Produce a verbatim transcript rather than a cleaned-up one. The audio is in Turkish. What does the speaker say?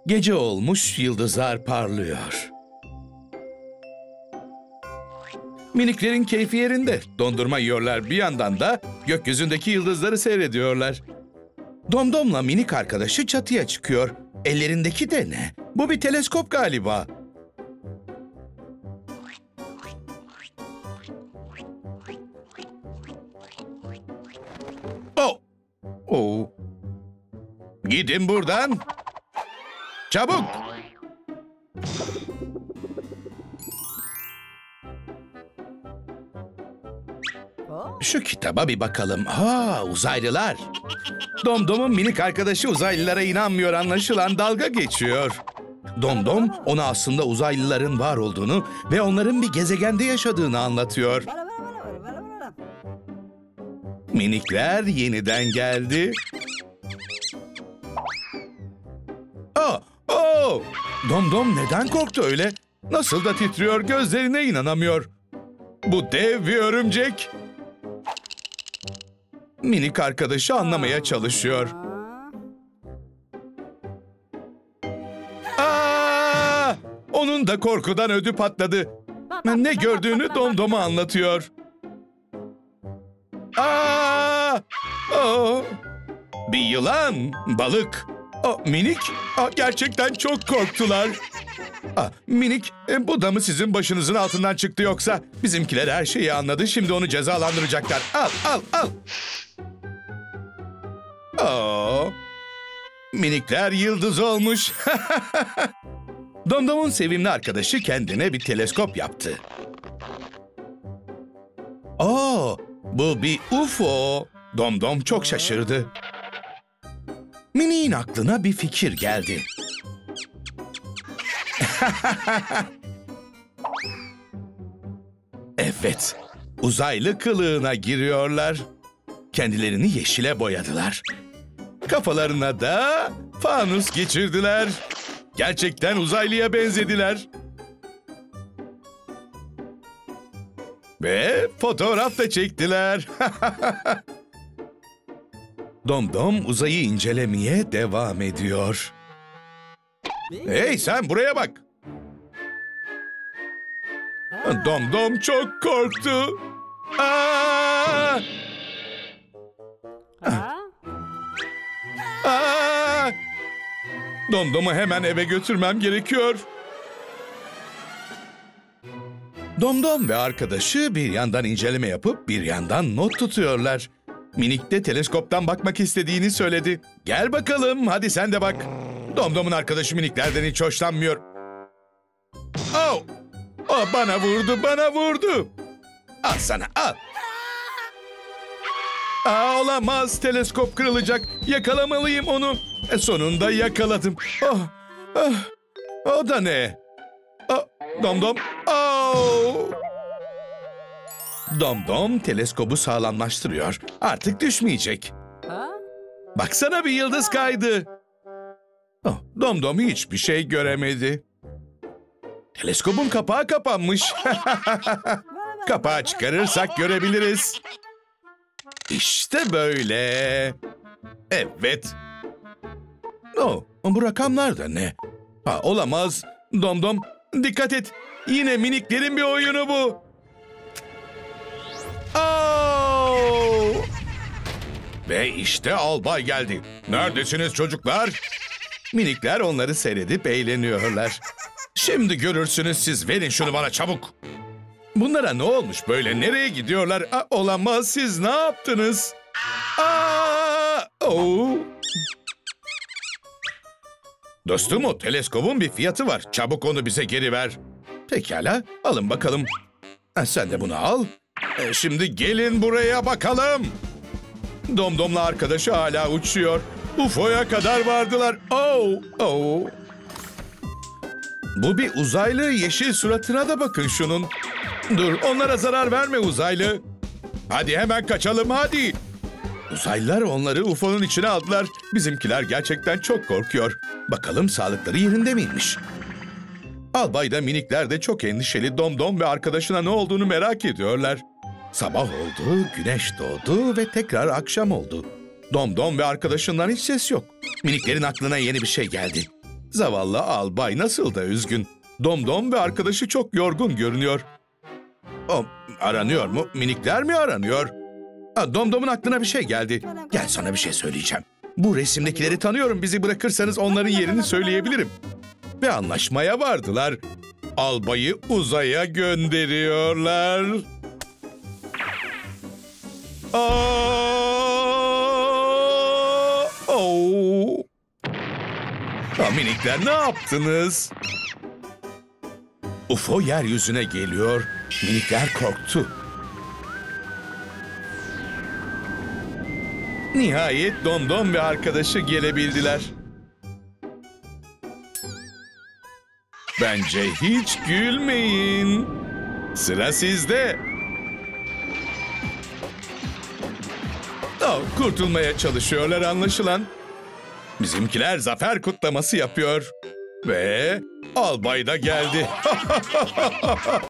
Gece olmuş, yıldızlar parlıyor. Miniklerin keyfi yerinde. Dondurma yiyorlar, bir yandan da gökyüzündeki yıldızları seyrediyorlar. Domdom'la minik arkadaşı çatıya çıkıyor. Ellerindeki de ne? Bu bir teleskop galiba. Oh! Oh! Gidin buradan! Çabuk! Şu kitaba bir bakalım. Ha, uzaylılar. Domdom'un minik arkadaşı uzaylılara inanmıyor, anlaşılan dalga geçiyor. Domdom ona aslında uzaylıların var olduğunu ve onların bir gezegende yaşadığını anlatıyor. Minikler yeniden geldi. Oh, oh! Domdom neden korktu öyle? Nasıl da titriyor, gözlerine inanamıyor. Bu dev bir örümcek. Minik arkadaşı anlamaya çalışıyor. Aa! Onun da korkudan ödü patladı. Ne gördüğünü Domdom'a anlatıyor. Aa! Oh! Bir yılan, balık. Oh, minik, oh, gerçekten çok korktular. Ah, minik, e, bu da mı sizin başınızın altından çıktı yoksa? Bizimkiler her şeyi anladı, şimdi onu cezalandıracaklar. Al, al, al. Oh, minikler yıldız olmuş. Domdom'un sevimli arkadaşı kendine bir teleskop yaptı. Oh, bu bir U F O. Domdom çok şaşırdı. Minik'in aklına bir fikir geldi. Evet, uzaylı kılığına giriyorlar. Kendilerini yeşile boyadılar. Kafalarına da fanus geçirdiler. Gerçekten uzaylıya benzediler. Ve fotoğraf da çektiler. Domdom uzayı incelemeye devam ediyor. Hey, sen buraya bak. Domdom çok korktu. Aa! Aa! Domdom'u hemen eve götürmem gerekiyor. Domdom ve arkadaşı bir yandan inceleme yapıp bir yandan not tutuyorlar. Minik de teleskoptan bakmak istediğini söyledi. Gel bakalım, hadi sen de bak. Domdom'un arkadaşı miniklerden hiç hoşlanmıyor. Oh! Oh, bana vurdu, bana vurdu. Al sana, al. Aa, olamaz, teleskop kırılacak. Yakalamalıyım onu. E, sonunda yakaladım. Oh, oh, o da ne? Oh, Domdom. Oh! Domdom teleskobu sağlamlaştırıyor. Artık düşmeyecek. Baksana, bir yıldız kaydı. Oh, Domdom hiçbir şey göremedi. Teleskobun kapağı kapanmış. Kapağı çıkarırsak görebiliriz. İşte böyle. Evet. Oh, bu rakamlar da ne? Ha, olamaz. Domdom, dikkat et. Yine miniklerin bir oyunu bu. Oh! Ve işte albay geldi. Neredesiniz çocuklar? Minikler onları seyredip eğleniyorlar. Şimdi görürsünüz siz, verin şunu bana çabuk. Bunlara ne olmuş böyle? Nereye gidiyorlar? Aa, olamaz, siz ne yaptınız? Aa! Oh! Dostum, o teleskobun bir fiyatı var. Çabuk onu bize geri ver. Pekala, alın bakalım. Ha, sen de bunu al. E, şimdi gelin buraya bakalım. Domdom'la arkadaşı hala uçuyor. U F O'ya kadar vardılar. Oh! Oh! Bu bir uzaylı, yeşil suratına da bakın şunun. Dur, onlara zarar verme uzaylı. Hadi hemen kaçalım, hadi. Uzaylılar onları U F O'nun içine aldılar. Bizimkiler gerçekten çok korkuyor. Bakalım sağlıkları yerinde miymiş? Albay da minikler de çok endişeli. Domdom ve arkadaşına ne olduğunu merak ediyorlar. Sabah oldu, güneş doğdu ve tekrar akşam oldu. Domdom ve arkadaşından hiç ses yok. Miniklerin aklına yeni bir şey geldi. Zavallı albay nasıl da üzgün. Domdom ve arkadaşı çok yorgun görünüyor. O aranıyor mu? Minikler mi aranıyor? Ha, Domdom'un aklına bir şey geldi. Gel sana bir şey söyleyeceğim. Bu resimdekileri tanıyorum. Bizi bırakırsanız onların yerini söyleyebilirim. Ve anlaşmaya vardılar. Albayı uzaya gönderiyorlar. Aa! Oo! Ha, minikler ne yaptınız? U F O yeryüzüne geliyor. Minikler korktu. Nihayet Domdom ve arkadaşı gelebildiler. Bence hiç gülmeyin. Sıra sizde. Oh, kurtulmaya çalışıyorlar anlaşılan. Bizimkiler zafer kutlaması yapıyor. Ve albay da geldi.